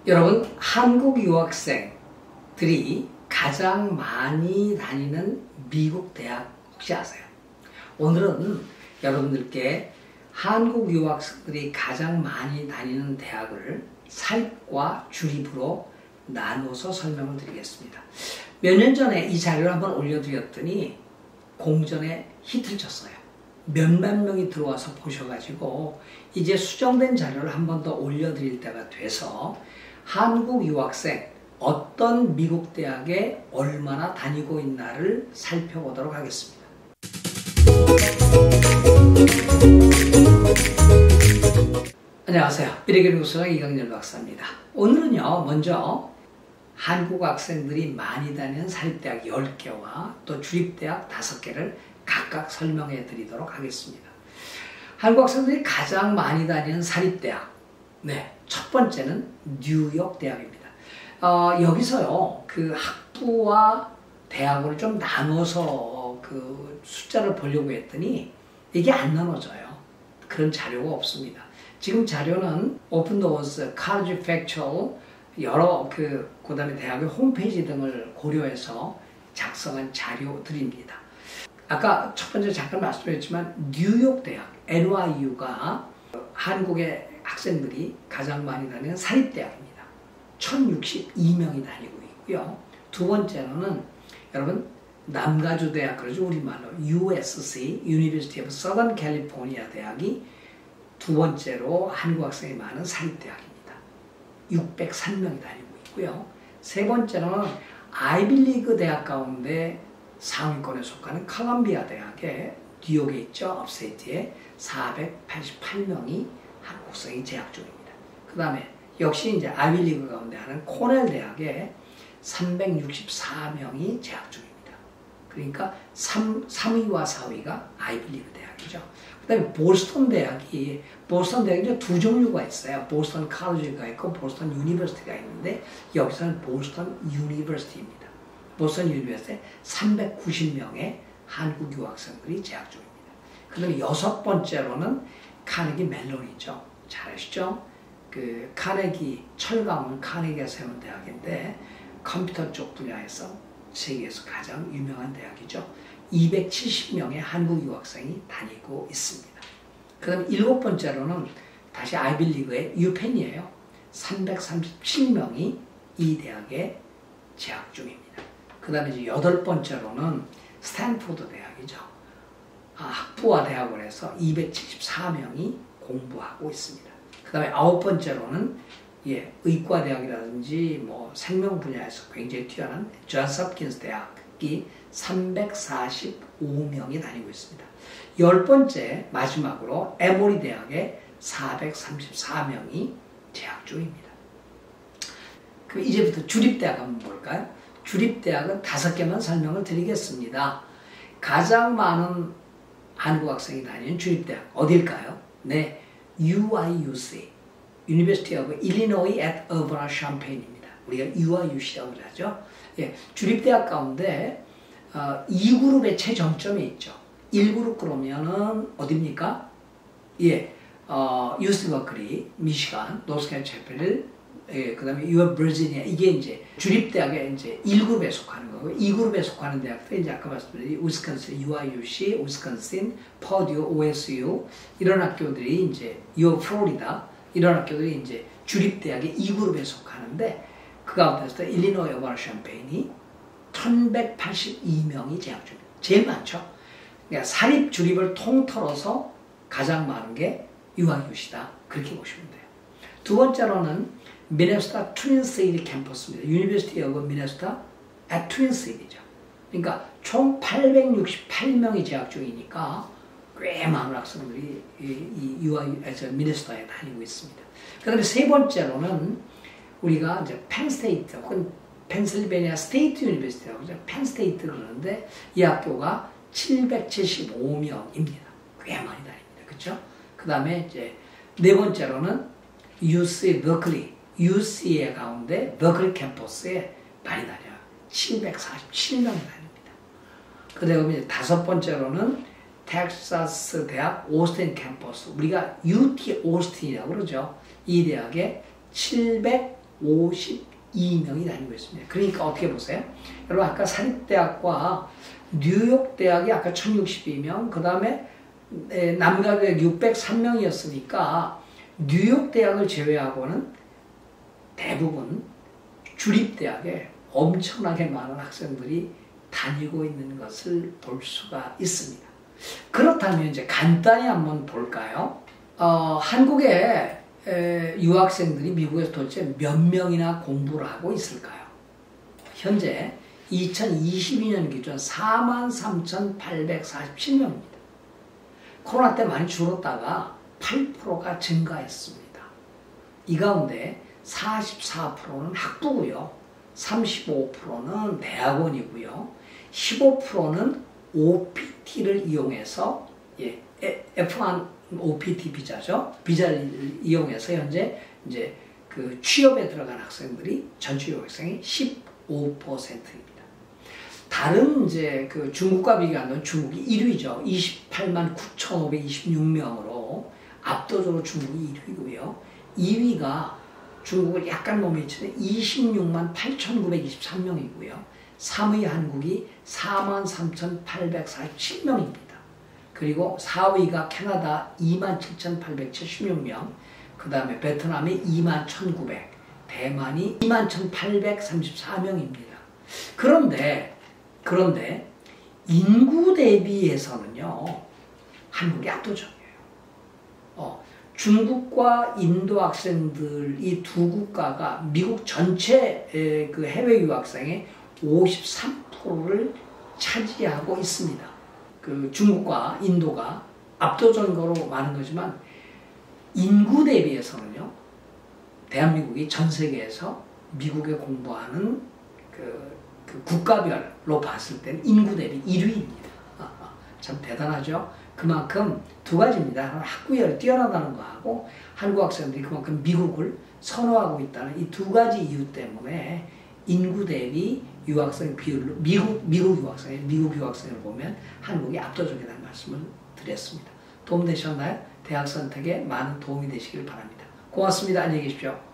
여러분, 한국 유학생들이 가장 많이 다니는 미국 대학 혹시 아세요? 오늘은 여러분들께 한국 유학생들이 가장 많이 다니는 대학을 사립과 주립으로 나눠서 설명을 드리겠습니다. 몇 년 전에 이 자료를 한번 올려드렸더니 공전에 히트를 쳤어요. 몇만 명이 들어와서 보셔가지고 이제 수정된 자료를 한 번 더 올려드릴 때가 돼서 한국 유학생 어떤 미국 대학에 얼마나 다니고 있나를 살펴보도록 하겠습니다. 안녕하세요. 미래교육소장 이강렬 박사입니다. 오늘은요, 먼저 한국 학생들이 많이 다니는 사립대학 10개와 또 주립대학 5개를 각각 설명해 드리도록 하겠습니다. 한국 학생들이 가장 많이 다니는 사립대학. 네, 첫 번째는 뉴욕 대학입니다. 여기서요, 그 학부와 대학을 좀 나눠서 그 숫자를 보려고 했더니 이게 안 나눠져요. 그런 자료가 없습니다. 지금 자료는 오픈 도어스, 카레지 팩츄얼, 여러 그다음에 대학의 홈페이지 등을 고려해서 작성한 자료들입니다. 아까 첫 번째 잠깐 말씀드렸지만 뉴욕 대학, NYU가 한국의 학생들이 가장 많이 다니는 사립대학입니다. 1062명이 다니고 있고요. 두 번째로는 여러분 남가주 대학, 그러죠, 우리말로 USC, University of Southern California 대학이 두 번째로 한국 학생이 많은 사립대학입니다. 603명이 다니고 있고요. 세 번째로는 아이비리그 대학 가운데 상위권에 속하는 컬럼비아 대학에 뉴욕에 있죠. 업스테이트에 488명이 한국 학생이 재학 중입니다. 그 다음에 역시 이제 아이비리그 가운데 하는 코넬 대학에 364명이 재학 중입니다. 그러니까 3위와 4위가 아이비리그 대학이죠. 그 다음에 보스턴 대학이 이제 두 종류가 있어요. 보스턴 칼리지가 있고 보스턴 유니버시티가 있는데 여기서는 보스턴 유니버시티입니다. 보스턴 유니버시티에 390명의 한국 유학생들이 재학 중입니다. 그 다음에 여섯 번째로는 카네기 멜론이죠. 잘 아시죠? 그 카네기, 철강은 카네기가 세운 대학인데 컴퓨터 쪽 분야에서 세계에서 가장 유명한 대학이죠. 270명의 한국 유학생이 다니고 있습니다. 그 다음에 일곱 번째로는 다시 아이비리그의 유펜이에요. 337명이 이 대학에 재학 중입니다. 그 다음에 이제 여덟 번째로는 스탠포드 대학이죠. 학부와 대학원에서 274명이 공부하고 있습니다. 그 다음에 아홉 번째로는 의과대학이라든지 뭐 생명 분야에서 굉장히 뛰어난 존스 홉킨스 대학이 345명이 다니고 있습니다. 열 번째 마지막으로 에모리 대학에 434명이 재학 중입니다. 그럼 이제부터 주립대학 한번 볼까요? 주립대학은 5개만 설명을 드리겠습니다. 가장 많은 한국 학생이 다니는 주립대학 어딜까요? 네, UIUC, University of Illinois at Urbana-Champaign입니다. 우리가 UIUC라고 하죠. 예, 주립대학 가운데 2그룹의 최정점에 있죠. 1그룹 그러면은 어디입니까? 예, UC 버클리, 미시간, 노스캐롤라이나, 그 다음에 유어 버지니아, 이게 이제 주립대학의 이제 1그룹에 속하는 거고, 2그룹에 속하는 대학들, 이제 아까 말씀드린 위스콘신, UIUC, 위스콘신, 퍼듀, OSU, 이런 학교들이 이제 유어 플로리다, 이런 학교들이 이제 주립대학의 2그룹에 속하는데, 그 가운데서 일리노이 어바나 샴페인이 1182명이 재학 중입니다. 제일 많죠. 그러니까 사립 주립을 통틀어서 가장 많은 게 UIUC다. 그렇게 보시면 돼요. 두 번째로는 미네소타 트윈시티 캠퍼스입니다. University of Minnesota at Twin City죠. 그러니까 총 868명이 재학 중이니까 꽤 많은 학생들이 이 미네소타에 다니고 있습니다. 그 다음에 세 번째로는 우리가 이제 펜스테이트 혹은 펜실베니아 스테이트 유니버시티라고 하죠. 펜스테이트 그러는데 이 학교가 775명입니다. 꽤 많이 다닙니다. 그렇죠? 그 다음에 이제 네 번째로는 UC 버클리, UC의 가운데 버클리 캠퍼스에 많이 다녀요. 747명이 다닙니다. 그 다음에 이제 다섯 번째로는 텍사스 대학 오스틴 캠퍼스, 우리가 UT 오스틴이라고 그러죠. 이 대학에 700 52명이 다니고 있습니다. 그러니까 어떻게 보세요? 여러분 아까 사립대학과 뉴욕대학이 아까 1062명, 그 다음에 남가대학 603명이었으니까 뉴욕대학을 제외하고는 대부분 주립대학에 엄청나게 많은 학생들이 다니고 있는 것을 볼 수가 있습니다. 그렇다면 이제 간단히 한번 볼까요? 한국의 유학생들이 미국에서 도대체 몇 명이나 공부를 하고 있을까요? 현재 2022년 기준 43,847명입니다. 코로나 때 많이 줄었다가 8%가 증가했습니다. 이 가운데 44%는 학부고요. 35%는 대학원이고요. 15%는 OPT를 이용해서 F1 OPT 비자죠. 비자를 이용해서 현재 이제 그 취업에 들어간 학생들이 전체 유학생이 15%입니다. 다른 이제 그 중국과 비교하면 중국이 1위죠. 28만 9,526명으로 압도적으로 중국이 1위고요. 2위가 중국을 약간 못 미치는 26만 8,923명이고요. 3위 한국이 4만 3,847명입니다. 그리고 4위가 캐나다 2만 7,876명, 그 다음에 베트남이 2만 1,900, 대만이 2만 1,834명입니다. 그런데 인구 대비해서는요, 한국이 압도적이에요. 중국과 인도 학생들 이 두 국가가 미국 전체 그 해외 유학생의 53%를 차지하고 있습니다. 그 중국과 인도가 압도적으로 많은 거지만 인구 대비해서는요, 대한민국이 전 세계에서 미국에 공부하는 그 국가별로 봤을 때는 인구 대비 1위입니다. 참 대단하죠. 그만큼 두 가지입니다. 학구열이 뛰어나다는 거하고 한국 학생들이 그만큼 미국을 선호하고 있다는 이 두 가지 이유 때문에 인구 대비 유학생 비율로 미국 유학생을 보면 한국이 압도적이라는 말씀을 드렸습니다. 도움되셨나요? 대학 선택에 많은 도움이 되시길 바랍니다. 고맙습니다. 안녕히 계십시오.